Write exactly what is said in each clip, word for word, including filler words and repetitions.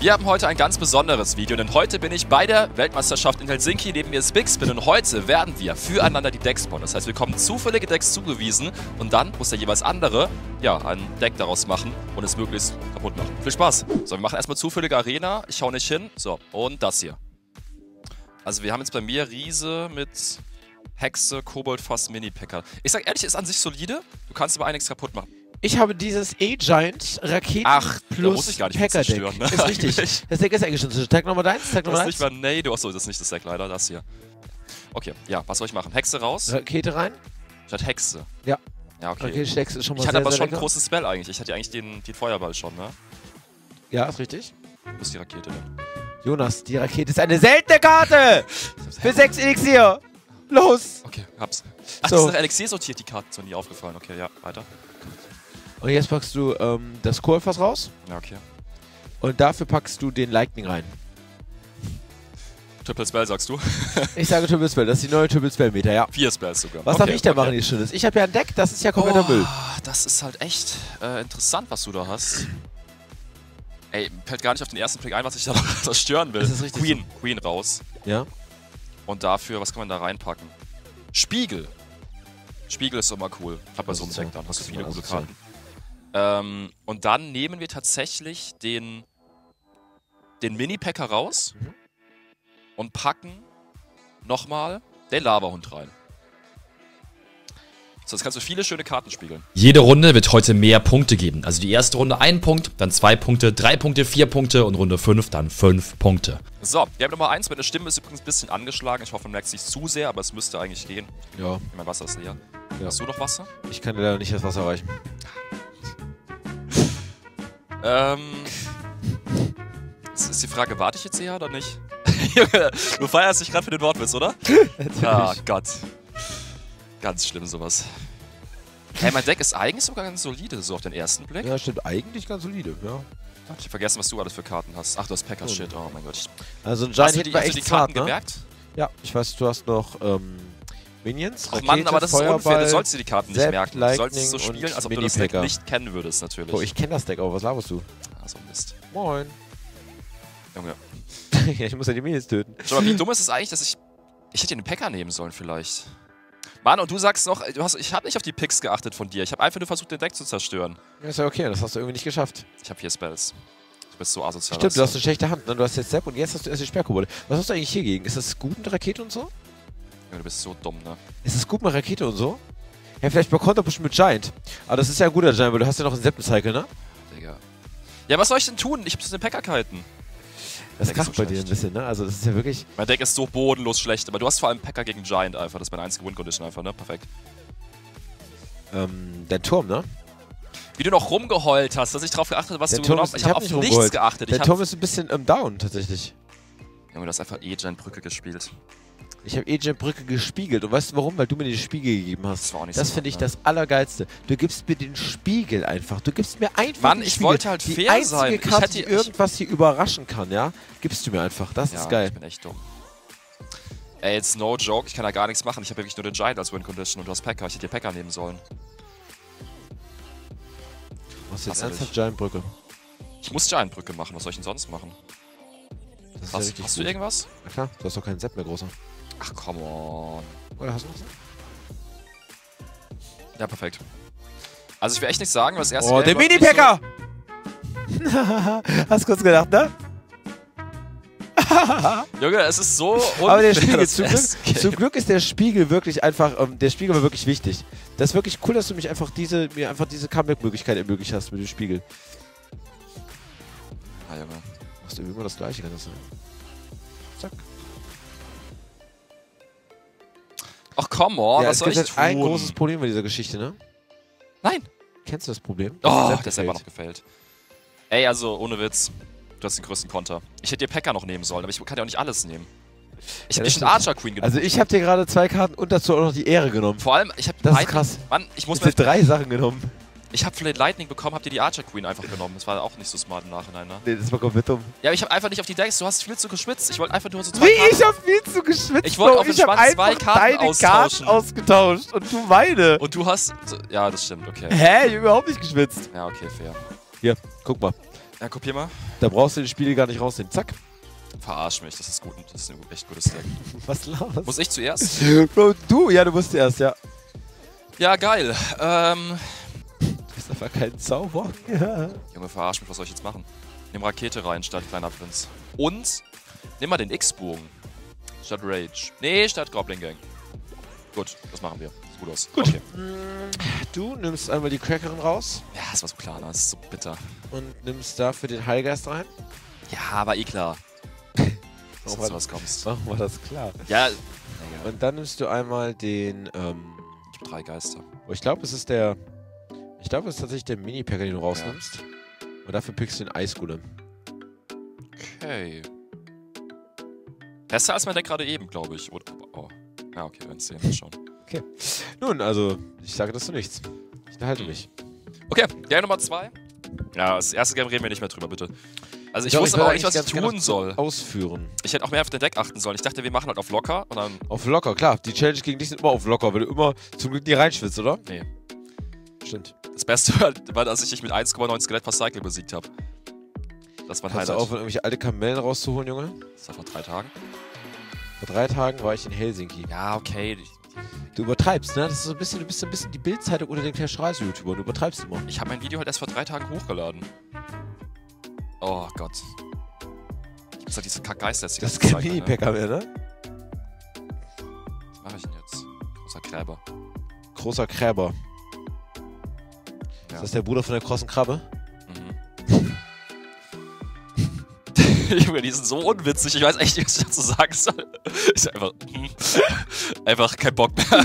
Wir haben heute ein ganz besonderes Video, denn heute bin ich bei der Weltmeisterschaft in Helsinki, neben mir ist Bigspin und heute werden wir füreinander die Decks bauen. Das heißt, wir bekommen zufällige Decks zugewiesen und dann muss der jeweils andere ja, ein Deck daraus machen und es möglichst kaputt machen. Viel Spaß! So, wir machen erstmal zufällige Arena, ich schau nicht hin. So, und das hier. Also wir haben jetzt bei mir Riese mit Hexe, Koboldfass, Mini-Packer. Ich sag ehrlich, ist an sich solide, du kannst aber einiges kaputt machen. Ich habe dieses A-Giant Raketen Ach, plus muss ich gar nicht Packer Deck. zerstören, ne? Ist richtig. Das Deck ist eigentlich schon zu. Tag Nummer eins, Tag Nummer Das eins. ist nicht mal, nee, du achso, das ist nicht das Deck leider, das hier. Okay, ja, was soll ich machen? Hexe raus? Rakete rein. Statt Hexe. Ja. Ja, okay. Rakete Hexe ist schon mal Ich hatte sehr, aber sehr schon lecker. ein großes Spell eigentlich. Ich hatte eigentlich den, den Feuerball schon, ne? Ja, ist richtig. Wo ist die Rakete denn? Jonas, die Rakete ist eine seltene Karte! Für sechs Elixier! Los! Okay, hab's. Ach, So. das ist nach Elixier sortiert, die Karte. Ist mir nie aufgefallen. Okay, ja, weiter. Und jetzt packst du ähm, das Kohlfass raus. Ja, okay. Und dafür packst du den Lightning rein. Triple Spell, sagst du? Ich sage Triple Spell, das ist die neue Triple Spell Meter, ja. Vier Spells sogar. Was okay, darf ich denn okay. machen, die Schönes? Ich habe ja ein Deck, das ist ja kompletter Oh, Müll. das ist halt echt äh, interessant, was du da hast. Ey, mir fällt gar nicht auf den ersten Blick ein, was ich da noch zerstören will. Ist das richtig Queen, Queen raus. Ja. Und dafür, was kann man da reinpacken? Spiegel. Spiegel ist immer cool. Hab bei so einem Asozial. Deck dann, hast du viele gute Asozial. Karten. Ähm, und dann nehmen wir tatsächlich den, den Mini-Packer raus Mhm. und packen nochmal den Lavahund rein. So, jetzt kannst du viele schöne Karten spiegeln. Jede Runde wird heute mehr Punkte geben. Also die erste Runde ein Punkt, dann zwei Punkte, drei Punkte, vier Punkte und Runde fünf dann fünf Punkte. So, Game Nummer eins. Meine Stimme ist übrigens ein bisschen angeschlagen. Ich hoffe, man merkt es nicht zu sehr, aber es müsste eigentlich gehen. Ja. Mein Wasser ist leer. Ja. Hast du noch Wasser? Ich kann leider nicht das Wasser erreichen. Ähm. Jetzt ist die Frage, warte ich jetzt eher oder nicht? Junge, du feierst dich gerade für den Wortwitz, oder? Ah, Gott. Ganz schlimm sowas. Hey, mein Deck ist eigentlich sogar ganz solide, so auf den ersten Blick. Ja, stimmt. Eigentlich ganz solide, ja. Ich hab vergessen, was du alles für Karten hast. Ach, du hast Packers Shit. Oh mein Gott. Also ein Giant Hast du Hit die, war hast du echt die Karten hart, ne? gemerkt? Ja, ich weiß, du hast noch ähm, Minions, Ach Rakete, Mann, aber das ist Feuerball, unfair. Du sollst dir die Karten nicht Zap, merken. Du sollst es so Lightning spielen, und als ob du das Deck Mini-Packer. nicht kennen würdest, natürlich. Boah, ich kenne das Deck, aber was laberst du? Ah, so Mist. Moin. Junge. Ja, ich muss ja die Minions töten. Schau mal, wie dumm ist es eigentlich, dass ich... Ich hätte den Packer nehmen sollen vielleicht. Mann, und du sagst noch, du hast, ich habe nicht auf die Picks geachtet von dir. Ich habe einfach nur versucht, den Deck zu zerstören. Ja, ist ja okay, das hast du irgendwie nicht geschafft. Ich habe vier Spells. Du bist so asozial. Stimmt, du hast eine schlechte Hand, ne? Du hast jetzt Zap und jetzt hast du erst die Sperrkobolde. Was hast du eigentlich hier gegen? Ist das gut mit Rakete und so? Junge, du bist so dumm, ne? Ist das gut mit Rakete und so? Ja, vielleicht bei Konterpush mit Giant. Aber das ist ja ein guter Giant, weil du hast ja noch einen Septencycle, ne? Digga. Ja, was soll ich denn tun? Ich hab so den Packer gehalten. Das Deck ist kracht so bei dir ein schlecht. bisschen, ne? Also das ist ja wirklich... Mein Deck ist so bodenlos schlecht, aber du hast vor allem Packer gegen Giant einfach. Das ist meine einzige Win-Condition einfach, ne? Perfekt. Ähm, dein Turm, ne? Wie du noch rumgeheult hast, dass ich drauf geachtet habe, was Der du Turm genommen ist, hast. ich Ich hab habe auf nicht nichts rumgeholt. geachtet. Der Ich Turm hab, ist ein bisschen im Down, tatsächlich. Junge, du hast einfach E-Giant-Brücke gespielt. Ich habe Agent Brücke gespiegelt. Und weißt du warum? Weil du mir den Spiegel gegeben hast. Das war auch nicht Das so finde gut, ich ne? das Allergeilste. Du gibst mir den Spiegel einfach. Du gibst mir einfach Mann, den ich Spiegel. wollte halt die fair einzige sein. Ich Karte, hätte- die ich- irgendwas hier überraschen kann, ja? Gibst du mir einfach. Das Ja, ist geil. ich bin echt dumm. Ey, jetzt no joke, ich kann da gar nichts machen. Ich habe wirklich nur den Giant als Win-Condition und du hast Packer. Ich hätte dir Packer nehmen sollen. Was ist jetzt Wasserlich. ernsthaft Giant Brücke? Ich muss Giant-Brücke machen. Was soll ich denn sonst machen? Das ist ja Hast, richtig hast du gut. irgendwas? Na klar, du hast doch keinen Sepp mehr, großer. Ach, come on. Oder hast du noch? Ja, perfekt. Also ich will echt nicht sagen, was das erste Oh, der Game war nicht Mini-Packer! Hast kurz gedacht, ne? So, Junge, es ist so unfair. Aber der Spiegel, das zum erste Glück, Game. zum Glück ist der Spiegel wirklich einfach, ähm, der Spiegel war wirklich wichtig. Das ist wirklich cool, dass du mich einfach diese, mir einfach diese Comeback-Möglichkeit ermöglicht hast mit dem Spiegel. Ah, Junge. Machst du immer das Gleiche, kann das sein? Zack. Ach, come on, ja, was es soll gibt ich halt tun? ein großes Problem bei dieser Geschichte, ne? Nein. Kennst du das Problem? Oh, Sepp das ist einfach noch gefällt. gefällt. Ey, also, ohne Witz. Du hast den größten Konter. Ich hätte dir Packer noch nehmen sollen, aber ich kann ja auch nicht alles nehmen. Ich Ja, hab das dir schon stimmt. Archer Queen genommen. Also ich habe dir gerade zwei Karten und dazu auch noch die Ehre genommen. Vor allem, ich hab Das ist Lightning- krass. Mann, ich muss Ich mir... habe drei Sachen genommen. Ich hab vielleicht Lightning bekommen, hab dir die Archer Queen einfach genommen. Das war auch nicht so smart im Nachhinein, ne? Nee, das war komplett dumm. Ja, aber ich hab einfach nicht auf die Decks. Du hast viel zu geschwitzt. Ich wollte einfach nur so zwei Wie? Karten- Ich hab viel zu geschwitzt. Ich wollte Bro. auf den Ich hab Schwanz zwei einfach Karten deine austauschen. Karten ausgetauscht und du meine. Und du hast... So, ja, das stimmt, okay. Hä? Ich hab überhaupt nicht geschwitzt. Ja, okay, fair. Hier, guck mal. Ja, kopier mal. Da brauchst du den Spiegel gar nicht rausnehmen. Zack. Verarsch mich, das ist gut. Das ist ein echt gutes Deck. Was laberst Muss ich zuerst? Bro, du? Ja, du musst erst, ja. Ja, geil. Ähm. Du bist einfach kein Zauber. Ja. Junge, verarsch mich, was soll ich jetzt machen? Nimm Rakete rein statt kleiner Prinz. Und nimm mal den X-Bogen. Statt Rage. Nee, statt Goblin Gang. Gut, das machen wir. Sieht gut aus. Gut. Okay. Du nimmst einmal die Crackerin raus Ja, das war so klar, ne? Das ist so bitter. und nimmst dafür den Heilgeist rein. Ja, war eh klar. Dass Warum du war- sowas kommst. Machen wir das klar. Ja, egal. Und dann nimmst du einmal den, ähm, Ich hab drei Geister. oh, ich glaube, es ist der, ich glaube, es ist tatsächlich der Mini-Packer, den du rausnimmst. Und dafür pickst du den Eisgolem. Okay. Besser als mein Deck gerade eben, glaube ich. Oder, oh. Ja, okay, wir werden es sehen. Mal schauen. Nun, also, ich sage das zu nichts. Ich unterhalte mich. Okay, Game Nummer zwei. Ja, das erste Game reden wir nicht mehr drüber, bitte. Also ich Doch, wusste will aber auch nicht, eigentlich was ich ganz gerne tun soll. Ausführen. Ich hätte auch mehr auf den Deck achten sollen. Ich dachte, wir machen halt auf locker und dann... Auf locker, klar. Die Challenge gegen dich sind immer auf locker, weil du immer zum Glück nie reinschwitzt, oder? Nee. Stimmt. Das Beste war, dass ich dich mit eins Komma neun Skelett per Cycle besiegt habe. Das war ein Kannst du Highlight. aufhören, irgendwelche alte Kamellen rauszuholen, Junge? Das war vor drei Tagen. Vor drei Tagen war ich in Helsinki. Ja, okay. Du übertreibst, ne? Das ist so ein bisschen, du bist so ein bisschen die Bildzeitung unter den Clash Reise-YouTubern. Du übertreibst immer. Ich habe mein Video halt erst vor drei Tagen hochgeladen. Oh Gott. Ich muss halt diese Kackgeister jetzt die Das ist ganze kein Zeit, ne? Mini-Packer mehr, ne? Was mache ich denn jetzt? Großer Gräber. Großer Kräber. Ja. Ist das der Bruder von der krossen Krabbe? Mhm. Junge, die sind so unwitzig. Ich weiß echt nicht, was ich dazu sagen soll. Ich sag einfach, hm. Einfach kein Bock mehr.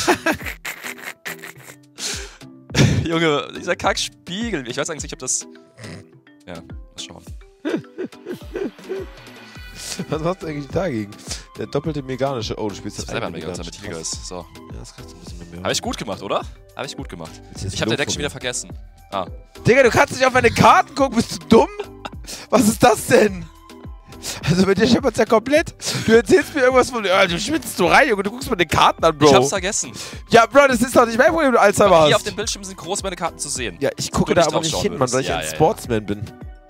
Junge, dieser Kackspiegel. Ich weiß eigentlich nicht, ob das... Ja, mal schauen. Was machst du eigentlich dagegen? Der doppelte mechanische. Oh, du spielst Das das ist selber eine mega, unser mechanische. mit Tiger Krass. ist. So. Ja, das kannst du ein bisschen mit mir. Habe ich gut gemacht, oder? Habe ich gut gemacht. Willst du jetzt Ich habe den Lob Deck von schon mir? wieder vergessen. Ah. Digga, du kannst nicht auf meine Karten gucken, bist du dumm? Was ist das denn? Also bei dir scheppert's ja komplett. Du erzählst mir irgendwas von, ja, du schwitzt so rein, Junge, du guckst mir die Karten an, Bro. Ich hab's vergessen. Ja, Bro, das ist doch nicht mein Problem, wenn du Alzheimer Aber hier hast. auf dem Bildschirm sind groß meine Karten zu sehen. Ja, ich gucke Du da nicht aber drauf nicht schauen hin, Mann, würdest. weil ich Ja, ein ja, ja. Sportsman bin.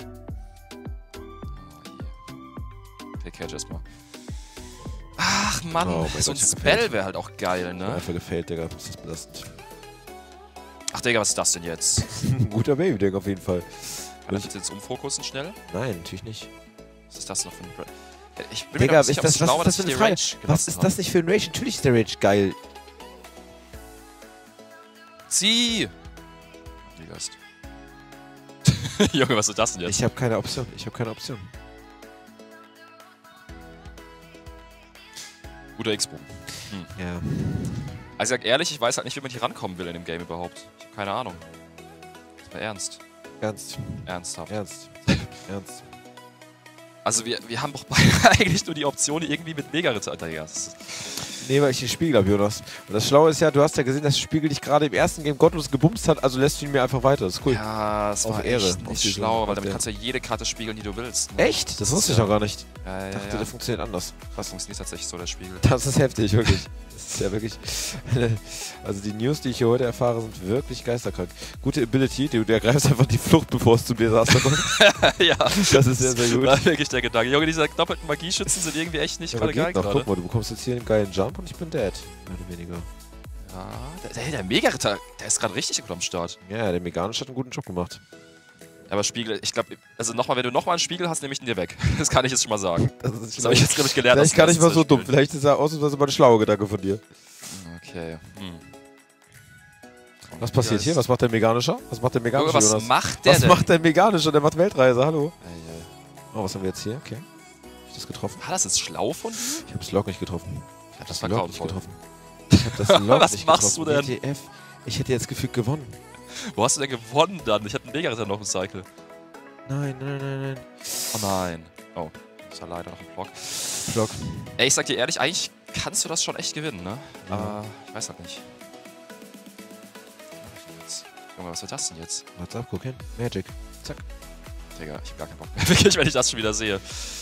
Okay, Cage erstmal. Ach, Mann. Oh mein so ein Gott, ich hab Spell gefällt. wäre halt auch geil, ne? Einfach gefällt, Digga. Das ist belastend. Ach, Digga, was ist das denn jetzt? Ein guter Baby-Deck auf jeden Fall. Kann ich jetzt, jetzt umfokussen schnell? Nein, natürlich nicht. Was ist das noch für ein... Bra ich bin Digga, mir ist nicht sicher, ob das, ich was glaube, ist das dass für ich eine die Frage? Rage Was gelassen ist habe. das nicht für ein Rage? Natürlich ist der Rage geil. Zieh! Die Geist. Junge, was ist das denn jetzt? Ich habe keine Option. Ich habe keine Option. Guter X-Bogen. Ja. Also ich sag ehrlich, ich weiß halt nicht, wie man hier rankommen will in dem Game überhaupt. Ich habe keine Ahnung. Das war ernst. Ernst. Ernsthaft. Ernst. Ernst. Also wir, wir haben doch beide eigentlich nur die Option, irgendwie mit Mega-Ritter... Alter, ja, das ist- Nee, weil ich den Spiegel habe, Jonas. Und das Schlaue ist ja, du hast ja gesehen, dass der Spiegel dich gerade im ersten Game gottlos gebumst hat, also lässt du ihn mir einfach weiter. Das ist cool. Ja, das Auf war Ehre, echt auf nicht die- schlau, weil auf damit der- kannst du ja jede Karte spiegeln, die du willst. Ne? Echt? Das wusste ich noch gar nicht. Ja, ja, Ich dachte, ja. der funktioniert anders. Das funktioniert tatsächlich so, der Spiegel. Das ist heftig, wirklich. Das ist ja wirklich... Also die News, die ich hier heute erfahre, sind wirklich geisterkrank. Gute Ability, du, du ergreifst einfach die Flucht, bevor es zu mir saß. ja, Das ist sehr, sehr gut. war wirklich der Gedanke. Junge, diese doppelten Magieschützen sind irgendwie echt nicht Ja, aber gerade geil geht noch. gerade. Guck mal, du bekommst jetzt hier einen geilen Jump und ich bin dead. Mehr oder weniger. Ja, der, der, der Mega-Ritter, der ist gerade richtig gut am Start. Ja, der Meganisch hat einen guten Job gemacht. Aber Spiegel, ich glaube, also nochmal, wenn du nochmal einen Spiegel hast, nehme ich ihn dir weg. Das kann ich jetzt schon mal sagen. Das ist Das habe ich jetzt, glaube ich, gelernt. Vielleicht aus gar dem nicht mal so ersten dumm. Spiel. Vielleicht ist er ausnahmsweise mal ein schlauer Gedanke von dir. Okay. Hm. Was passiert hier? Was macht der Meganischer? Was macht der Junge, Meganischer, was Jonas? macht der Was denn? macht der Meganischer? Der macht Weltreise, hallo. Ey, ey. Oh, was haben wir jetzt hier? Okay. Hab ich das getroffen? War das jetzt schlau von dir? Ich hab das Log nicht getroffen. Ich hab Das das war Log nicht grauenvoll. getroffen. Ich hab das Log Was nicht machst getroffen. du denn? W T F. Ich hätte jetzt gefühlt gewonnen. Wo hast du denn gewonnen dann? Ich hatte einen Mega-Ritter noch im Cycle. Nein, nein, nein, nein. Oh nein. Oh, ist ja leider noch ein Block. Log. Ey, ich sag dir ehrlich, eigentlich kannst du das schon echt gewinnen, ne? Ja. Aber ich weiß halt nicht. Was mach ich denn jetzt? Junge, was wird das denn jetzt? Warte ab, guck hin. Magic. Zack. Digga, ich hab gar keinen Bock mehr. Wirklich, wenn ich das schon wieder sehe.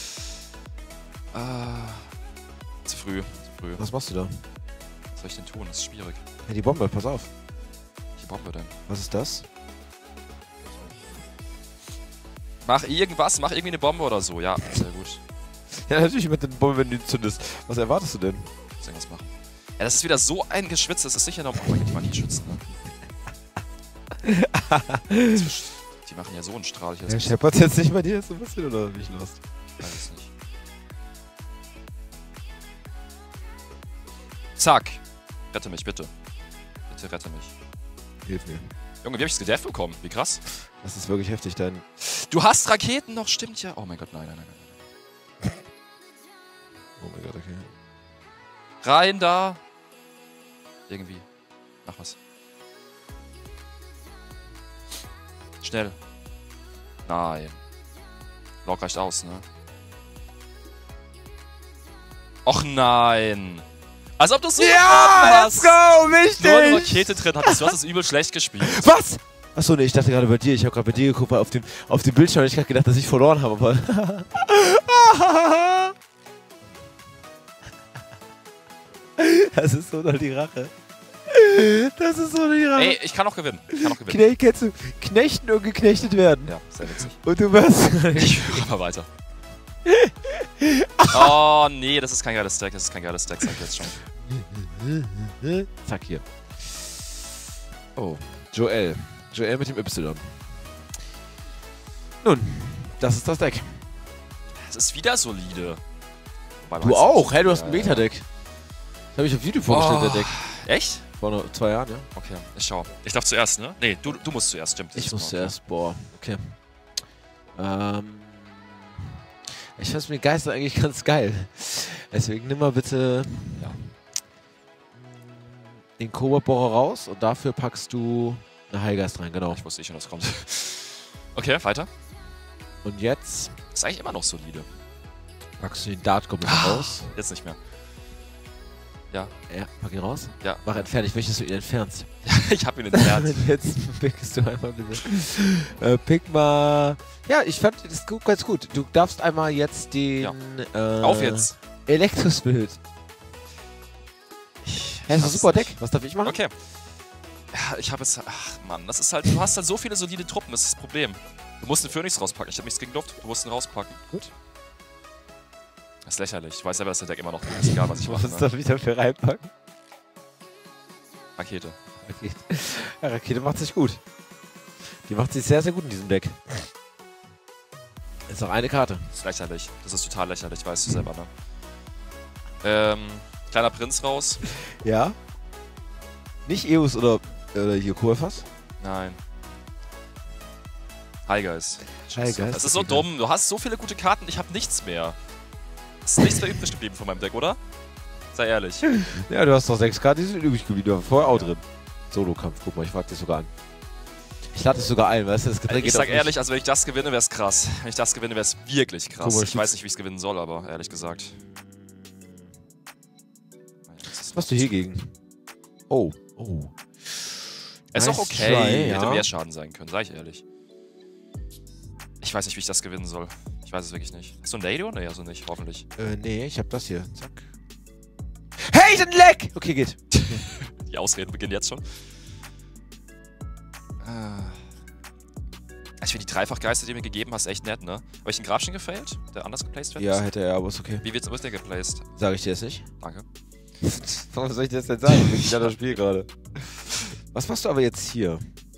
Ah. Zu früh, zu früh. Was machst du da? Was soll ich denn tun? Das ist schwierig. Hey, die Bombe, pass auf. Welche Bombe denn? Was ist das? Mach irgendwas, mach irgendwie eine Bombe oder so. Ja, sehr gut. Ja, natürlich mit den Bomben, wenn du die zündest. Was erwartest du denn? Muss irgendwas machen. Ja, das ist wieder so ein Geschwitz, das ist sicher noch... Oh mein Gott, die machen die schützen, ne? Die machen ja so einen Strahl hier. Ja, scheppert's jetzt nicht bei dir so ein bisschen oder bin ich lost? Ich weiß es nicht. Zack. Rette mich, bitte. Bitte rette mich. Hilf mir. Junge, wie hab ich das gedefft bekommen? Wie krass. Das ist wirklich heftig, dein... Du hast Raketen noch, stimmt ja. Oh mein Gott, nein, nein, nein, nein. Oh mein Gott, okay. Rein da. Irgendwie. Mach was. Schnell. Nein. Lock reicht aus, ne? Och nein. Als ob du so Ja, let's go, nur eine wichtig! Rakete drin hattest. Du hast es übel schlecht gespielt. Was? Achso, nee, ich dachte gerade bei dir. Ich habe gerade bei dir geguckt, weil auf dem, auf dem Bildschirm habe ich gerade gedacht, dass ich verloren habe, aber... Das ist so noch die Rache. Das ist so die Rache. Ey, ich kann noch gewinnen. Ich kann noch gewinnen. Knecht, kennst du? Knechten und geknechtet werden. Ja, sehr witzig. Und du wirst... Ich mach mal weiter. Oh, nee, das ist kein geiles Deck. Das ist kein geiles Deck, sag ich jetzt schon. Zack, hier. Oh, Joel. Joel mit dem Y. Nun, das ist das Deck. Es ist wieder solide. Wobei, Du meinst auch? nicht? Hey, du hast ein Ja, ja. Beta-Deck. Das habe ich auf YouTube vorgestellt, Oh. der Deck. Echt? Vor noch zwei Jahren, ja. Okay, ich schau. Ich darf zuerst, ne? Nee, du, du musst zuerst, stimmt. Ich Das muss ist zuerst. Boah, okay. Ähm... Ich find's mit Geister eigentlich ganz geil. Deswegen nimm mal bitte Ja. den Koboldbohrer raus und dafür packst du eine Heilgeist rein, genau. Ich wusste eh schon, was kommt. Okay, weiter. Und jetzt Ist eigentlich immer noch solide. packst du den Dart-Goblin raus. Jetzt nicht mehr. Ja. Ja, pack ihn raus. Ja. Mach entfernen, ich möchte, dass du ihn entfernst. Ich hab ihn entfernt. Jetzt pickst du einmal bitte. Äh, pick mal... Ja, ich fand das gut, ganz gut. Du darfst einmal jetzt den... Äh, Auf jetzt. Elektrospirit. Hä, ist ein super Deck. Was darf ich machen? Okay. Ja, ich habe es... Ach, Mann, das ist halt... Du hast halt so viele solide Truppen, das ist das Problem. Du musst den Phönix rauspacken. Ich hab nichts gegen Luft. Du musst ihn rauspacken. Gut. Das ist lächerlich. Ich weiß selber, dass der Deck immer noch gut ist. Egal, was ich mache. Was Ne? darf ich dafür reinpacken? Rakete. Rakete. Ja, Rakete macht sich gut. Die macht sich sehr, sehr gut in diesem Deck. Ist noch eine Karte. Das ist lächerlich. Das ist total lächerlich, weißt du selber, ne? Ähm... Kleiner Prinz raus. Ja. Nicht Eus oder, oder hier Kohlfass? Nein. Highgeist. Highgeist, Das ist so okay. dumm. Du hast so viele gute Karten, ich habe nichts mehr. Es ist nichts mehr übrig geblieben von meinem Deck, oder? Sei ehrlich. Ja, du hast doch sechs Karten, die sind übrig geblieben. Du warst vorher auch drin. Solo-Kampf, guck mal, ich frag dich sogar an. Ich lade dich sogar ein, weißt du, das Getränk Ich geht sag auf ehrlich, also wenn ich das gewinne, wäre es krass. Wenn ich das gewinne, wäre es wirklich krass. Guck mal, Ich weiß nicht, wie ich es gewinnen soll, aber ehrlich gesagt. Was machst du hier gegen? Oh, oh. Es ist Nice auch okay. try, ja. Hätte mehr Schaden sein können, sag ich ehrlich. Ich weiß nicht, wie ich das gewinnen soll. Ich weiß es wirklich nicht. Hast du ein Lady? Nee, also nicht, hoffentlich. Äh, nee, ich hab das hier. Zack. Hey, ich hab ein Leck! Okay, geht. Die Ausreden beginnen jetzt schon. Ah. Ich finde die Dreifachgeister, die du mir gegeben hast, echt nett, ne? Habe ich den Grabchen gefailt? Der anders geplaced werden Ja, müsste? hätte er, aber ist okay. Wie wird's, wo ist der geplaced? Sag ich dir jetzt nicht. Danke. Warum soll ich dir das denn sagen? Ich bin das Spiel gerade. Was machst du aber jetzt hier?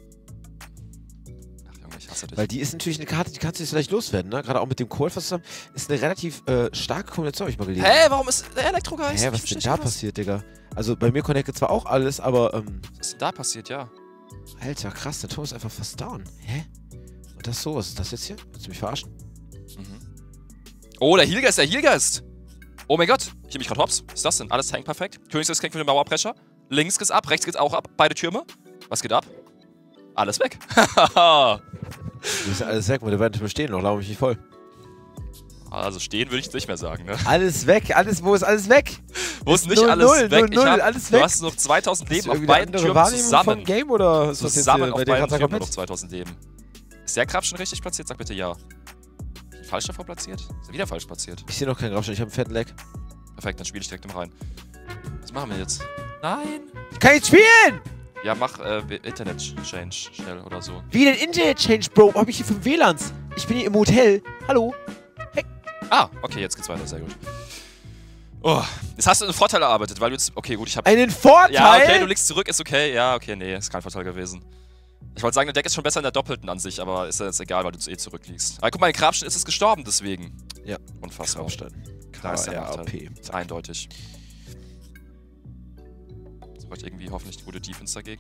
Ach Junge, ich hasse dich. Weil die ist natürlich eine Karte, die kannst du jetzt vielleicht loswerden, ne? Gerade auch mit dem Kohlfass zusammen. Ist eine relativ äh, starke Kombination, hab ich mal gelesen. Hä, warum ist der Elektrogeist? Hä, Ich was ist denn versteh da nicht, was- passiert, Digga? Also bei mir connectet zwar auch alles, aber ähm, Was ist denn da passiert, ja? Alter, krass, der Turm ist einfach fast down. Hä? Und das so, was ist das jetzt hier? Willst du mich verarschen? Mhm. Oh, der Healgeist, der Healgeist! Oh mein Gott, ich nehme mich gerade hops. Was ist das denn? Alles tank perfekt. Königsgeist für den Mauerbrecher. Links geht's ab, rechts geht's auch ab. Beide Türme. Was geht ab? Alles weg. Du bist ja alles weg, meine beiden Türme stehen noch, glaube ich nicht voll. Also stehen würde ich jetzt nicht mehr sagen, ne? Alles weg, alles, wo ist alles weg? Wo ist nicht null, alles null, weg? null, Ich null, hab, alles Du weg. hast noch zweitausend Leben auf Irgendwie beiden eine andere Türmen Wahrnehmung zusammen. vom Game oder ist das jetzt Zusammen hier auf bei dir beiden gerade Türmen nur komplett? noch zweitausend Leben. Ist der Grab schon richtig platziert? Sag bitte ja. Falsch davor platziert? Ist er wieder falsch platziert? Ich sehe noch keinen Grabstein, ich habe einen fetten Leck. Perfekt, dann spiele ich direkt im rein. Was machen wir jetzt? Nein! Ich kann jetzt spielen! Ja, mach äh, Internet-Change schnell oder so. Wie denn Internet Change, Bro? Hab ich hier fünf W L A Ns? Ich bin hier im Hotel. Hallo? Ah, okay, jetzt geht's weiter. Sehr gut. Oh, jetzt hast du einen Vorteil erarbeitet, weil du jetzt... Okay, gut, ich habe... Einen Vorteil? Ja, okay, du liegst zurück, ist okay. Ja, okay, nee, ist kein Vorteil gewesen. Ich wollte sagen, der Deck ist schon besser in der Doppelten an sich, aber ist ja jetzt egal, weil du eh zurückliegst. Aber guck mal, in Grabstein ist es gestorben, deswegen. Ja. Unfassbar. Grabstein. Da ist der K R A Nachteil. P. Eindeutig. Jetzt braucht irgendwie hoffentlich eine gute Defense dagegen.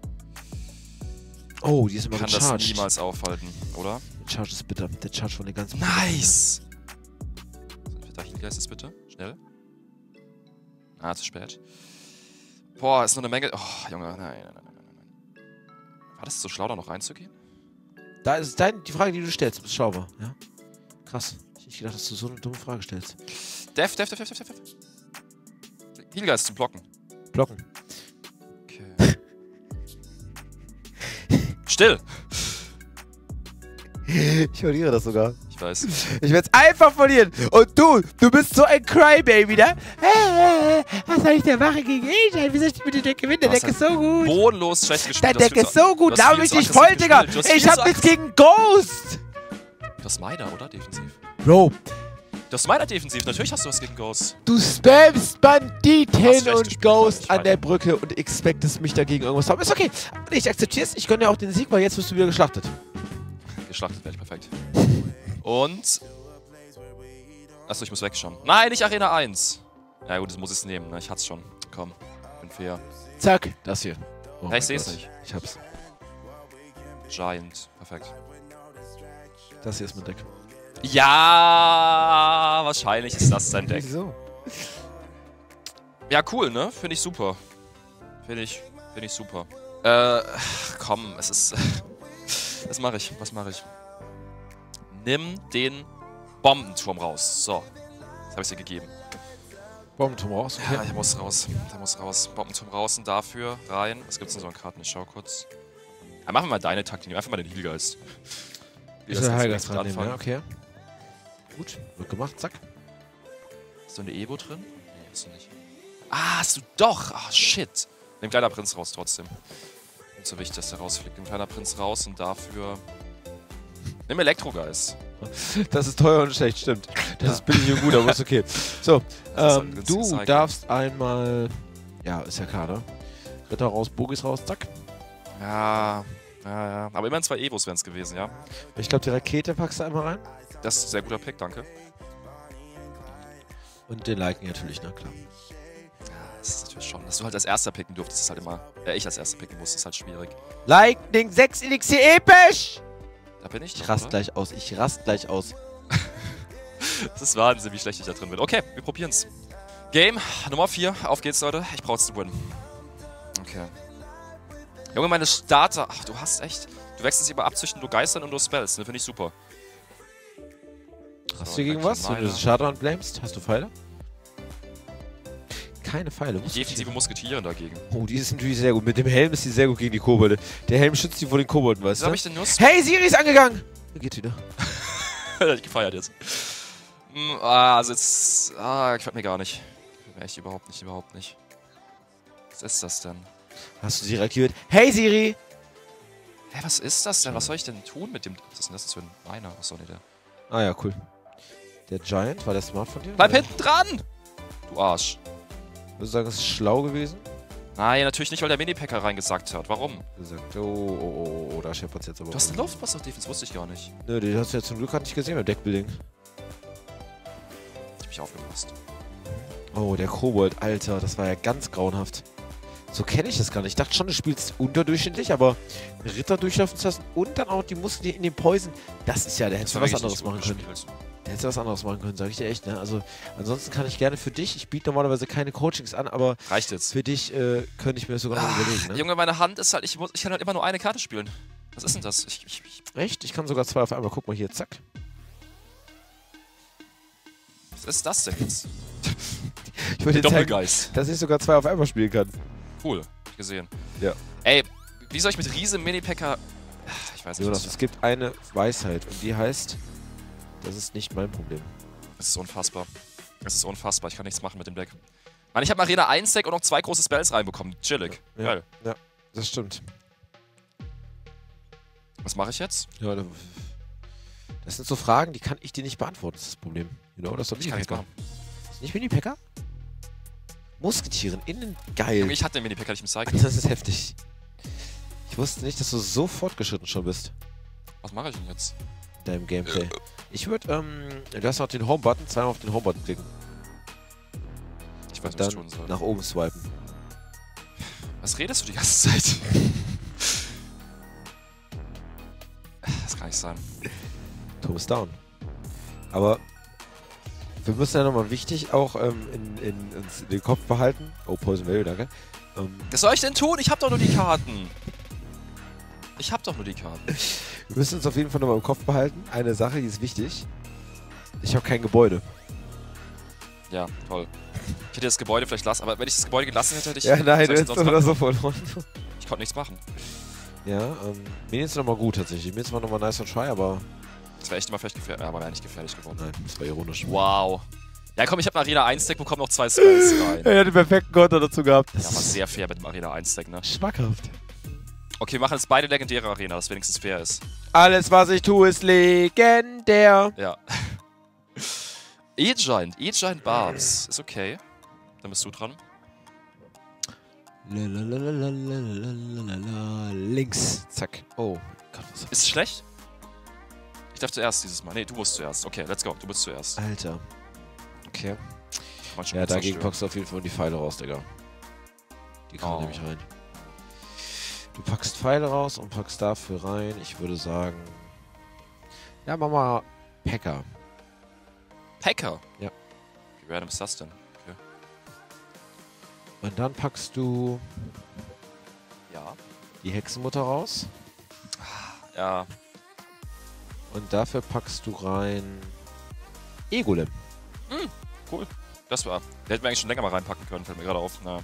Oh, die ist immer Kann gecharged. das niemals aufhalten, oder? Der Charge ist bitter. Der Charge von den ganzen... Nice! Da Healgeist ist bitte. Schnell. Ah, zu spät. Boah, ist nur eine Menge... Oh, Junge, nein, nein, nein, nein, nein. War das so schlau, da noch reinzugehen? Da ist dein, die Frage, die du stellst. Du bist schlau, ja? Krass. Ich hab nicht gedacht, dass du so eine dumme Frage stellst. Def, Def, Def, Def, Def, Def. Healgeist zum Blocken. Blocken. Okay. Still! Ich verliere das sogar. Ich weiß. Ich werde es einfach verlieren. Und du, du bist so ein Crybaby, ne? Was soll ich denn machen gegen E-Schein? Wie soll ich mit dem Deck gewinnen? Der Deck ist so gut. Bodenlos schlecht gespielt. Der Du hast Deck viel ist zu- so gut. du hast Lauf viel mich zu nicht aggressiv voll, Digga. gespielt. Du hast viel Ich zu hab nichts aggressiv- gegen Ghost. Du hast Mida, oder? Defensiv. Bro, Du hast Mida defensiv. Natürlich hast du was gegen Ghost. du spammst Hast du Banditen recht und gespielt, Ghost ich an weiß. der Brücke und expectest mich dagegen irgendwas zu haben. Ist okay. Aber ich akzeptier's. Ich gönne dir auch den Sieg, weil jetzt wirst du wieder geschlachtet. Geschlachtet werde ich perfekt. Und... Achso, ich muss wegschauen. Nein, nicht Arena eins. Ja gut, das muss ich nehmen. Ne? Ich hat's schon. Komm, bin fair. Zack, das hier. Oh Ja, mein ich seh's Gott. nicht. Ich hab's. Giant. Perfekt. Das hier ist mein Deck. Ja, wahrscheinlich ist das dein Deck. Wieso? Ja, cool, ne? Finde ich super. Finde ich, finde ich super. Äh, komm, es ist... Was mache ich? Was mache ich? Nimm den Bombenturm raus. So. Das habe ich dir gegeben. Bombenturm raus, okay. Ja, der muss raus. Der muss raus. Bombenturm raus und dafür rein. Was gibt's denn so an Karten? Ich schau kurz. Ja, machen wir mal deine Taktik. Nimm einfach mal den Healgeist. Ich soll Heilgeist dran nehmen, ja, okay. Gut, wird gemacht, zack. Ist da eine Evo drin? Nee, hast du nicht. Ah, hast du doch! Ah, shit. Nimm kleiner Prinz raus trotzdem. Nicht so wichtig, dass der rausfliegt. Nimm kleiner Prinz raus und dafür... Nimm Elektrogeist. Das ist teuer und schlecht, stimmt. Das Ja. ist billig und gut, aber ist okay. So, Das ist halt ein ähm, günstiges du Icon. darfst einmal... Ja, ist ja klar, ne? Ritter raus, Bogis raus, zack. Ja, ja, ja. Aber immerhin zwei Evos wären es gewesen, ja. Ich glaube, die Rakete packst du einmal rein. Das ist ein sehr guter Pick, danke. Und den Liken natürlich, na klar. Das ist natürlich schon. Dass du halt als erster picken durftest, ist halt immer... Äh, ich als erster picken muss, ist halt schwierig. Lightning sechs Elixier episch! Da bin ich Ich noch, rast oder? gleich aus, ich rast gleich aus. Das ist Wahnsinn, wie schlecht ich da drin bin. Okay, wir probieren's. Game Nummer vier. Auf geht's, Leute. Ich brauch's zu win. Okay. Junge, meine Starter... Ach, du hast echt... Du wechselst immer abzüchten, du Geistern und du Spells. Ne, finde ich super. Hast So, du gegen dann was? Wenn du meine- das Shadowrun blamest, hast du Pfeile? Keine Pfeile. Die defensive Musketieren dagegen. Oh, die ist natürlich sehr gut. Mit dem Helm ist die sehr gut gegen die Kobolde. Der Helm schützt die vor den Kobolden, weißt Wieso hab du? ich denn nur Sp- Hey, Siri ist angegangen! Er geht wieder. Ich gefeiert jetzt. Hm, ah, also jetzt... Ah, gefällt mir gar nicht. Gefällt mir echt überhaupt nicht, überhaupt nicht. Was ist das denn? Hast du Siri aktiviert? Hey, Siri! Hä, was ist das denn? Was soll ich denn tun mit dem... Was ist denn das für ein Miner? Achso, nee, der... Ah ja, cool. Der Giant, war der smart von dir? Bleib Oder? hinten dran! Du Arsch. Würdest du sagen, es ist schlau gewesen? Nein, natürlich nicht, weil der Mini-Packer reingesagt hat. Warum? Gesagt, oh, oh, oh, oh, da scheppert's jetzt aber. Du hast eine Luftpass auf Defense, wusste ich gar nicht. Nö, die hast du ja zum Glück gar nicht gesehen beim Deckbuilding. Ich hab mich aufgepasst. Oh, der Kobold, Alter, das war ja ganz grauenhaft. So kenne ich das gar nicht. Ich dachte schon, du spielst unterdurchschnittlich, aber Ritter durchlaufen zu lassen und dann auch die Muskeln in den Poison, das ist ja, da hättest du was anderes machen können. Da hättest du was anderes machen können, sag ich dir echt, ne? Also, ansonsten kann ich gerne für dich, ich biete normalerweise keine Coachings an, aber Reicht jetzt. für dich äh, könnte ich mir das sogar noch Ah, überlegen, ne? Junge, meine Hand ist halt, ich, muss, ich kann halt immer nur eine Karte spielen. Was ist denn das? Ich, ich, ich, Echt? Ich kann sogar zwei auf einmal. Guck mal hier, zack. was ist das denn jetzt? Ich würde dir zeigen, Doppelgeist. dass ich sogar zwei auf einmal spielen kann. Cool, hab ich gesehen. Ja. Ey, wie soll ich mit riesen Mini-Packer... Ich weiß nicht, Jonas, was es gibt eine Weisheit und die heißt, das ist nicht mein Problem. Es ist unfassbar. Es ist unfassbar, ich kann nichts machen mit dem Deck. Mann, ich habe Arena eins Deck und noch zwei große Spells reinbekommen. Chillig. Ja, Geil. ja, das stimmt. Was mache ich jetzt? Ja, da, Das sind so Fragen, die kann ich dir nicht beantworten, das ist das Problem. You know, das ist doch Ich kann nichts Mini-Packer. machen. Ist nicht Mini-Packer? Musketieren, innen geil. Junge, ich hatte den Mini-Packer nicht im Cycle. Das ist heftig. Ich wusste nicht, dass du so fortgeschritten schon bist Was mache ich denn jetzt? in deinem Gameplay. Ich würde, ähm, du hast noch den Home-Button, zweimal auf den Home-Button klicken. Ich weiß Und nicht, was ich dann tun soll. nach oben swipen. Was redest du die ganze Zeit? Das kann nicht sein. Turm ist down. Aber wir müssen ja nochmal wichtig auch ähm, in, in, ins- in den Kopf behalten. Oh, Poison Value, danke. Ähm, Was soll ich denn tun? Ich hab doch nur die Karten. Ich hab doch nur die Karten. wir müssen uns auf jeden Fall nochmal im Kopf behalten. Eine Sache, die ist wichtig. Ich habe kein Gebäude. Ja, toll. Ich hätte das Gebäude vielleicht lassen, aber wenn ich das Gebäude gelassen hätte, hätte ich... Ja, nein, du was soll ich denn hättest sonst so oder machen? so verloren. Ich konnte nichts machen. Ja, ähm, mir ist nochmal gut tatsächlich. Mir ist zwar nochmal nice und try, aber Das wäre echt immer vielleicht gefährlich, aber wäre nicht gefährlich geworden. nein, das war ironisch. Wow. Ja komm, ich habe ein Arena eins Deck, bekomme noch zwei Spells rein. Er hat den perfekten Konter dazu gehabt. Ja, war sehr fair mit dem Arena eins Deck, ne? Schmackhaft. Okay, wir machen jetzt beide legendäre Arena, das wenigstens fair ist. Alles, was ich tue, ist legendär. Ja. E-Giant, E-Giant Barbs. Ist okay. Dann bist du dran. Lalalalalalala. Links. Zack. Oh Gott, was Ist es schlecht? Ich darf zuerst dieses Mal. Nee, du musst zuerst. Okay, let's go. Du bist zuerst. Alter. Okay. Mann, schon Ja, kurz dagegen zerstören. packst du auf jeden Fall die Pfeile raus, Digga. Die kommen Oh. nämlich rein. Du packst Pfeile raus und packst dafür rein. Ich würde sagen. Ja, mach mal Packer. Packer? Ja. Wie random ist das denn? Okay. Und dann packst du Ja. die Hexenmutter raus. Ja. Und dafür packst du rein Egolem. Cool. Das war. Der hätten wir eigentlich schon länger mal reinpacken können, fällt mir gerade auf. Na.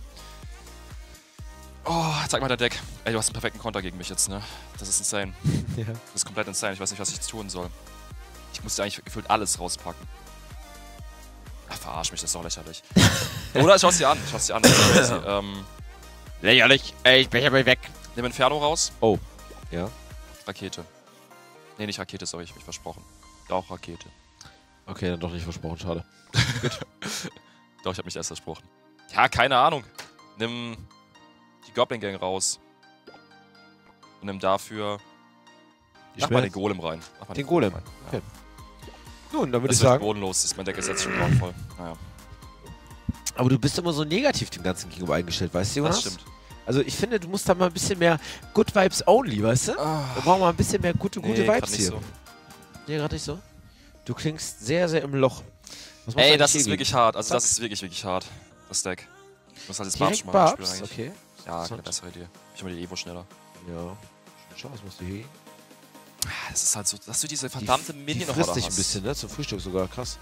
Oh, zeig mal dein Deck. Ey, du hast einen perfekten Konter gegen mich jetzt, ne? Das ist insane. Ja. Das ist komplett insane. Ich weiß nicht, was ich jetzt tun soll. Ich musste eigentlich gefühlt alles rauspacken. Ach, verarsch mich, das ist doch lächerlich. Oder schau's dir an. Schau's dir an. Das ist crazy. ähm, Lächerlich. Ey, ich bin ja mal weg. nimm Inferno raus. Oh. Ja. Rakete. Nee, nicht Rakete, sorry, ich hab mich versprochen. Doch, Rakete. Okay, dann doch nicht versprochen, schade. Doch, ich hab mich erst versprochen. Ja, keine Ahnung. Nimm die Goblin Gang raus. Und nimm dafür. Die Mach mal den Schmerz- Golem rein. Mach mal Den Golem. rein. Okay. Nun, dann würde Das ich wird sagen. bodenlos. Ist mein Deck ist jetzt schon grauenvoll. Naja, Aber du bist immer so negativ dem Ganzen gegenüber eingestellt, weißt du, Jonas? das stimmt. Also ich finde, du musst da mal ein bisschen mehr Good Vibes only, weißt du? Wir brauchen mal ein bisschen mehr gute, gute Nee, grad Vibes nicht hier. so. Nee, gerade nicht so. Du klingst sehr, sehr im Loch. Was machst du Ey, eigentlich das hier ist gegen? wirklich hart. Also, Zack. das ist wirklich, wirklich hart. Das Deck. Ich muss halt jetzt Barbs Direkt schon mal Barbs? spielen eigentlich. Okay. Ja, keine Interessant. bessere Idee. Ich mach die Evo schneller. Ja. Schau, was machst du hier? Das ist halt so, dass du diese verdammte die, Minion die noch frisst da dich ein hast. bisschen, ne? Zum Frühstück sogar, krass.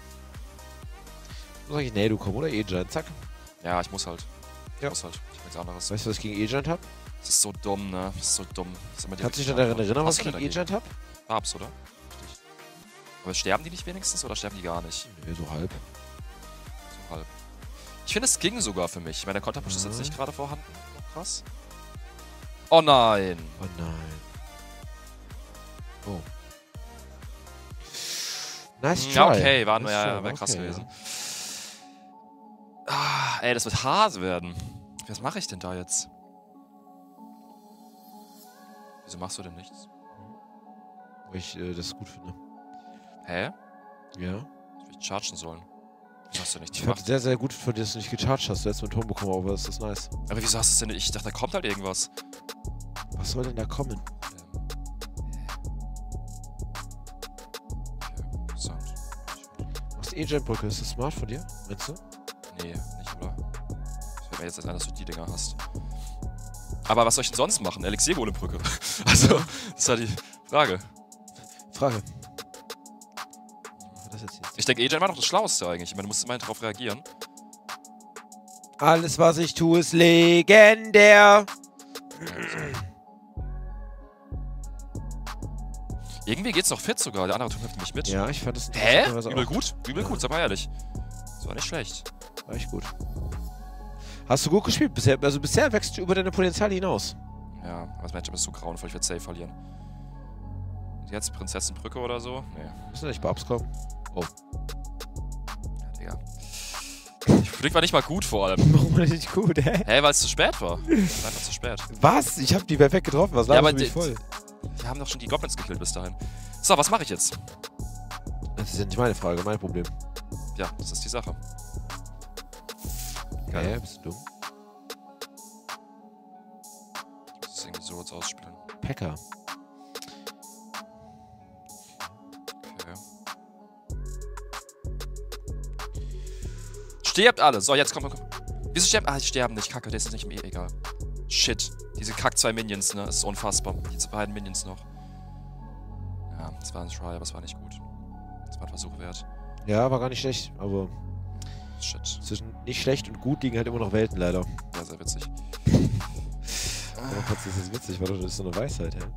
Dann sag ich, nee, du komm, oder E-Giant, zack. Ja, ich muss halt. Ich Ja. muss halt. Ich hab nichts anderes. Weißt du, was ich gegen E-Giant hab? Das ist so dumm, ne? Das ist so dumm. Das ist immer die Kannst du dich richtige noch daran Antwort. erinnern, was Hast ich du gegen denn dagegen? E-Giant hab? Barbs, oder? Richtig. Aber sterben die nicht wenigstens oder sterben die gar nicht? Nee, so halb. So halb. Ich finde, es ging sogar für mich. Ich meine, der Konterpush ist jetzt Mhm. nicht gerade vorhanden. Krass. Oh nein. Oh nein. Oh. Nice try. Ja, okay, waren wir Nice ja try, wär krass okay, gewesen. Ah, ey, das wird hart werden. Was mache ich denn da jetzt? Wieso machst du denn nichts? Weil ich äh, das gut finde. Hä? Ja. Ich will chargen sollen. Wieso hast du nichts Ich fand gemacht? sehr, sehr gut von dir, dass du nicht gecharged hast. Du hättest mit Ton bekommen, aber das ist nice. Aber wieso hast du es denn nicht? Ich dachte, da kommt halt irgendwas. Was soll denn da kommen? Ähm. Okay, interessant. Was die E-Giant-Brücke? Ist das smart von dir? Meinst du? Nee, nicht, oder? Ich fällt mir jetzt ein, dass du die Dinger hast. Aber was soll ich denn sonst machen? Elixiergolembrücke. Also, das ist halt die Frage. Frage. Was war das jetzt hier? Ich denke, E-Gen war doch das Schlauste eigentlich. Ich meine, du musst immer darauf reagieren. Alles, was ich tue, ist legendär. Irgendwie geht's noch fit sogar. Der andere Typ hilft mich mit. Ja, ich fand das Hä? interessanterweise Übel auch. gut? Übel Ja. gut, sag mal ehrlich. Das war nicht schlecht. War echt gut. Hast du gut gespielt bisher? Also bisher wächst du über deine Potenziale hinaus. Ja, aber das Matchup ist so grauenvoll. Ich werde safe verlieren. Jetzt Prinzessenbrücke oder so? Nee. Müssen wir nicht Babs kommen? Oh. Ja, Digga. Die Physik war nicht mal gut vor allem. Warum war das nicht gut, hä? Hä, hey, weil es zu spät war. Es war einfach zu spät. Was? Ich hab die perfekt getroffen. Was Ja, aber laberst du mich voll? Wir haben doch schon die Goblins gekillt bis dahin. So, was mache ich jetzt? Das ist ja nicht meine Frage, mein Problem. Ja, das ist die Sache. Geil. Geil. Ja, bist du dumm? Ich muss es irgendwie so jetzt ausspielen. Packer. Okay. Stirbt alle. So, jetzt komm, komm, komm. Wieso sterben? Ah, die sterben nicht. Kacke, das ist nicht mehr egal. Shit. Diese Kack zwei Minions, ne? Das ist unfassbar. Diese beiden Minions noch. Ja, das war ein Try, aber es war nicht gut. Das war ein Versuch wert. Ja, war gar nicht schlecht, aber Shit. zwischen nicht schlecht und gut liegen halt immer noch Welten, leider. Ja, sehr witzig. Aber trotzdem ist das witzig, weil das ist so eine Weisheit, hä?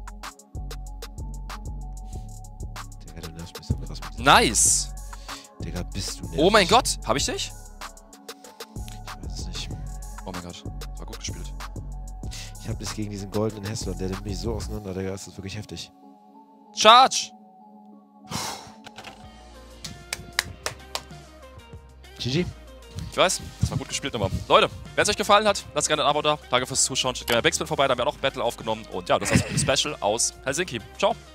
Digga, du nervst mich so krass mit dir. Nice! Digga, bist du nervig. Oh mein Gott, hab ich dich? Ich weiß es nicht. Oh mein Gott, das war gut gespielt. Ich hab das gegen diesen goldenen Hässler, der nimmt mich so auseinander, Digga, das ist wirklich heftig. Charge! G G. Ich weiß, das war gut gespielt nochmal. Leute, wenn es euch gefallen hat, lasst gerne ein Abo da. Danke fürs Zuschauen. Schaut gerne bei Backspin vorbei, da haben wir auch noch ein Battle aufgenommen. Und ja, das war's mit dem Special aus Helsinki. Ciao!